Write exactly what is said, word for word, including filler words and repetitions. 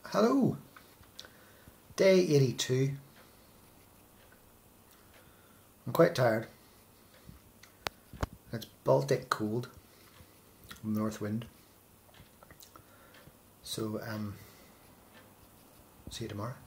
Hello, day eighty-two. I'm quite tired. It's Baltic cold, north wind. So, um, see you tomorrow.